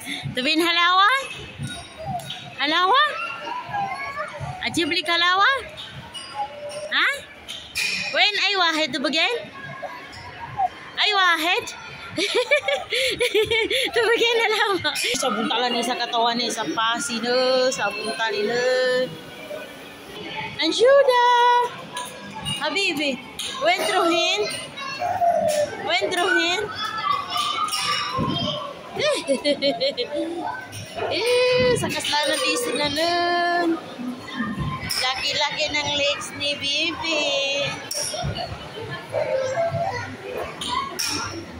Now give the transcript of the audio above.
Tubin halawa? Halawa? Aji beli halawa? Ha? When ay wahid to begin? Ay wahid? To begin halawa. Sa buntalan ni sa katawan ni sa pasi ne, sa buntal ni. Anshuda. Habibi, when truhin? When truhin? Sakas lang na tiso na nun. Laki-laki ng legs ni Bibi.